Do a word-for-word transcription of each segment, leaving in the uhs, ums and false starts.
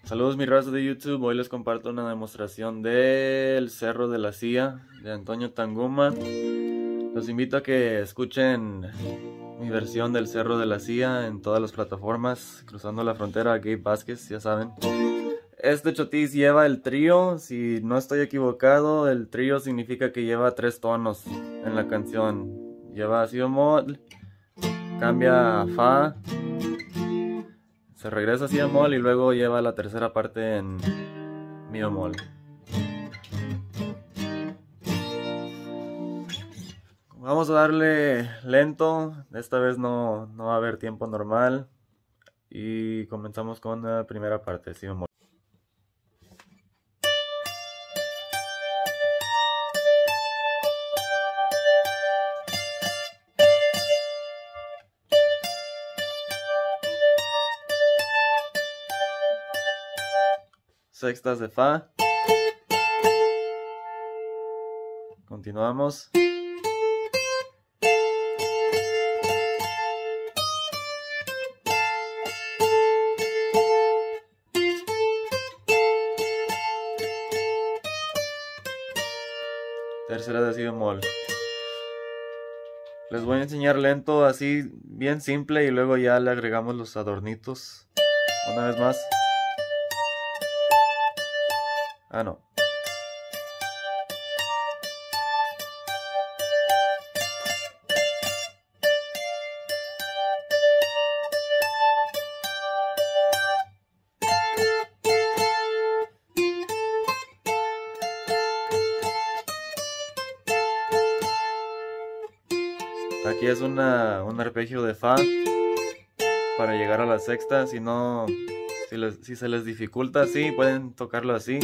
Saludos mi raza de YouTube, hoy les comparto una demostración del Cerro de la Silla de Antonio Tanguma. Los invito a que escuchen mi versión del Cerro de la Silla en todas las plataformas, cruzando la frontera. Gabe Vázquez, ya saben. Este chotis lleva el trío, si no estoy equivocado, el trío significa que lleva tres tonos en la canción. Lleva si bemol, cambia a fa, se regresa a si bemol y luego lleva la tercera parte en mi bemol. Vamos a darle lento, esta vez no, no va a haber tiempo normal y comenzamos con la primera parte, si bemol. Sextas de fa. Continuamos. Tercera de si bemol. Les voy a enseñar lento, así bien simple, y luego ya le agregamos los adornitos. Una vez más. Ah, no. Aquí es una, un arpegio de fa para llegar a la sexta. Si no, si, les, si se les dificulta así, pueden tocarlo así.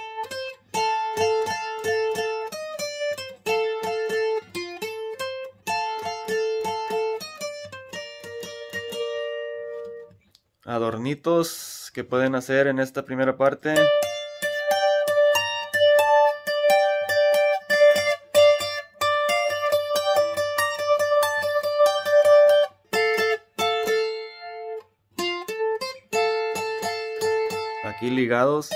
Adornitos que pueden hacer en esta primera parte. Aquí ligados.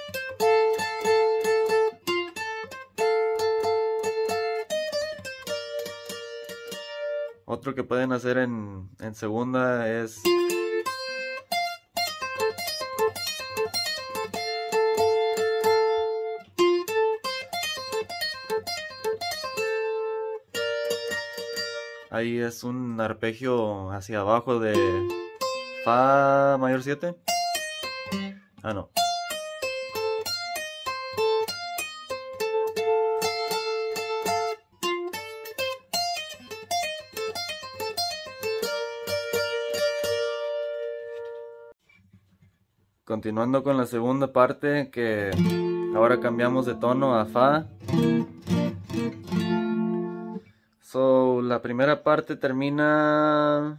Otro que pueden hacer en, en segunda es ahí es un arpegio hacia abajo de fa mayor siete. Ah, no. Continuando con la segunda parte, que ahora cambiamos de tono a fa. So, la primera parte termina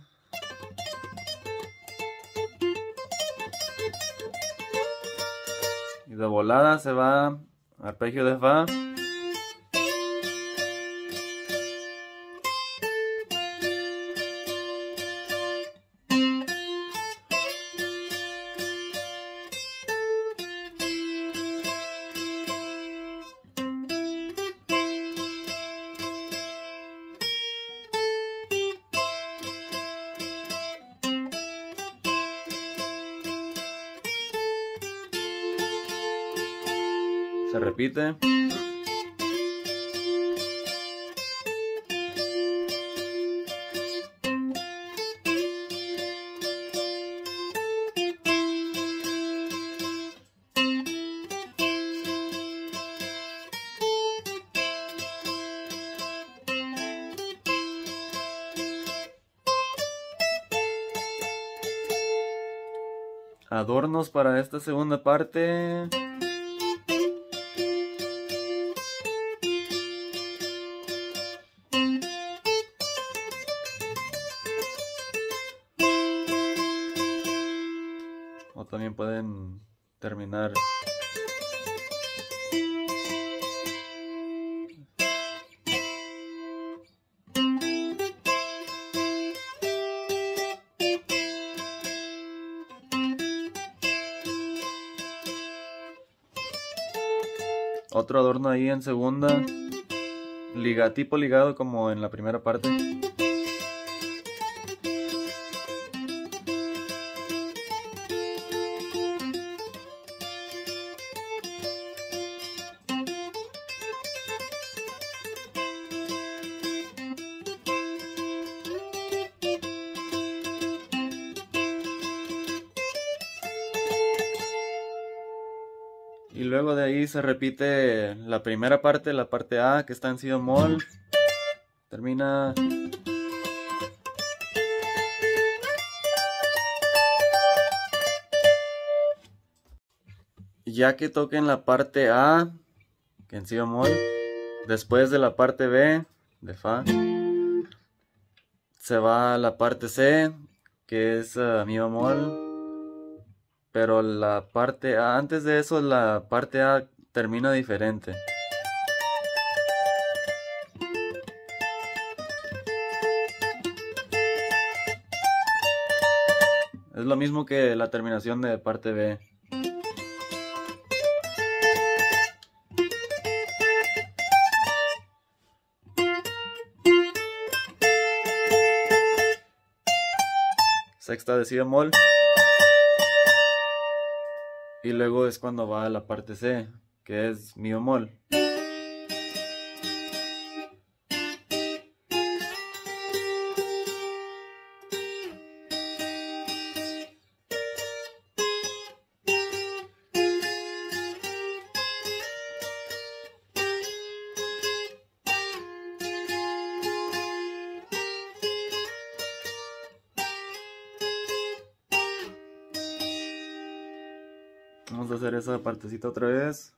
y de volada se va arpegio de fa. Se repite. Adornos para esta segunda parte. O también pueden terminar otro adorno ahí en segunda, liga, tipo ligado como en la primera parte. Y luego de ahí se repite la primera parte, la parte A, que está en si bemol. Termina. Ya que toquen la parte A, que en si bemol, después de la parte B, de fa, se va a la parte C, que es uh, mi bemol. Pero la parte A, antes de eso, la parte A termina diferente. Es lo mismo que la terminación de parte B. Sexta de si bemol. Y luego es cuando va a la parte C, que es mi bemol. Vamos a hacer esa partecita otra vez.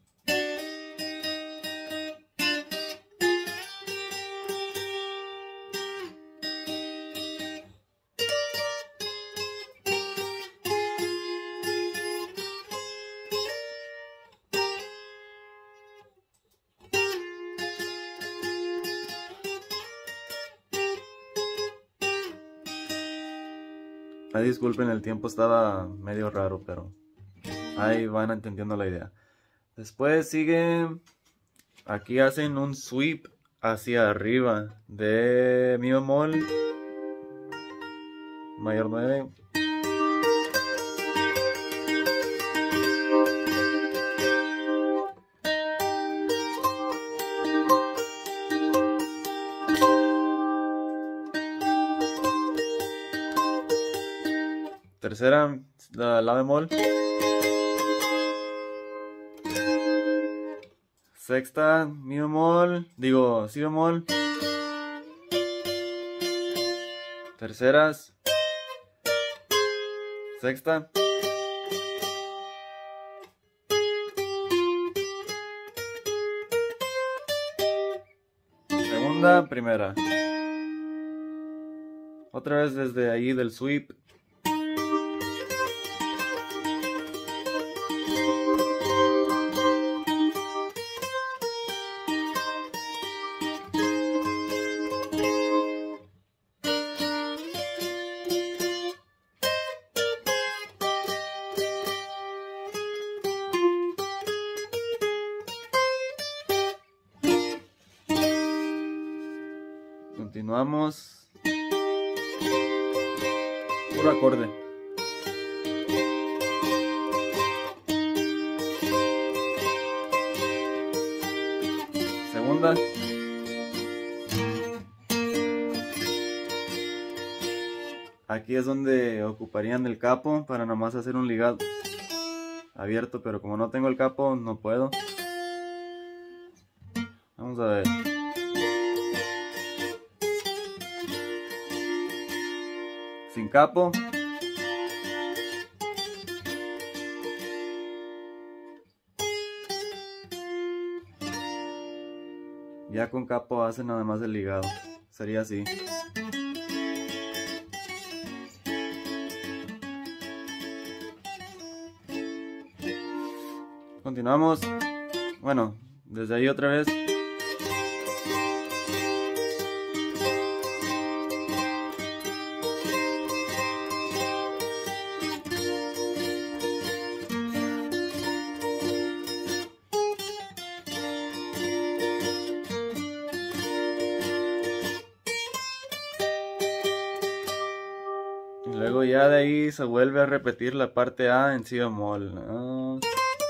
Ay, disculpen, el tiempo estaba medio raro, pero ahí van entendiendo la idea. Después sigue, aquí hacen un sweep hacia arriba de mi bemol mayor nueve. Tercera, la, la bemol. Sexta, mi bemol, digo, si bemol. Terceras. Sexta. Segunda, primera. Otra vez desde ahí del sweep. Continuamos. Puro acorde. Segunda. Aquí es donde ocuparían el capo para nada más hacer un ligado abierto, pero como no tengo el capo no puedo. Vamos a ver. Sin capo. Ya con capo hace nada más el ligado. Sería así. Continuamos. Bueno, desde ahí otra vez. Luego ya de ahí se vuelve a repetir la parte A en si bemol. Ah.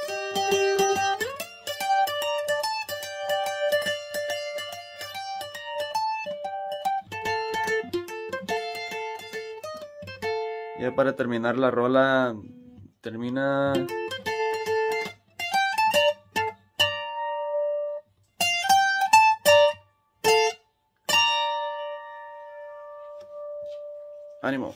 Ya para terminar la rola, termina... ánimo.